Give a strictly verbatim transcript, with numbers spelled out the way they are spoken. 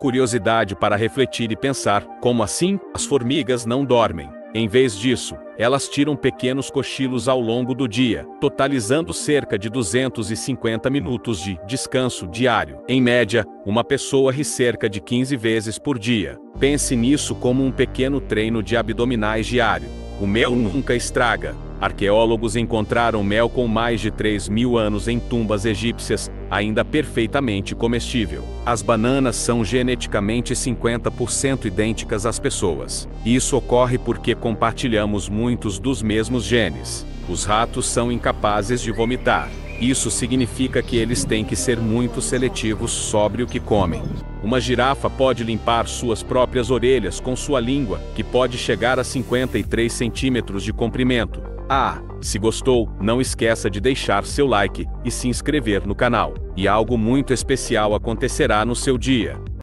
Curiosidade para refletir e pensar: como assim? As formigas não dormem. Em vez disso, elas tiram pequenos cochilos ao longo do dia, totalizando cerca de duzentos e cinquenta minutos de descanso diário. Em média, uma pessoa ri cerca de quinze vezes por dia. Pense nisso como um pequeno treino de abdominais diário. O mel nunca estraga. Arqueólogos encontraram mel com mais de três mil anos em tumbas egípcias, ainda perfeitamente comestível. As bananas são geneticamente cinquenta por cento idênticas às pessoas. Isso ocorre porque compartilhamos muitos dos mesmos genes. Os ratos são incapazes de vomitar. Isso significa que eles têm que ser muito seletivos sobre o que comem. Uma girafa pode limpar suas próprias orelhas com sua língua, que pode chegar a cinquenta e três centímetros de comprimento. Ah, se gostou, não esqueça de deixar seu like e se inscrever no canal. E algo muito especial acontecerá no seu dia.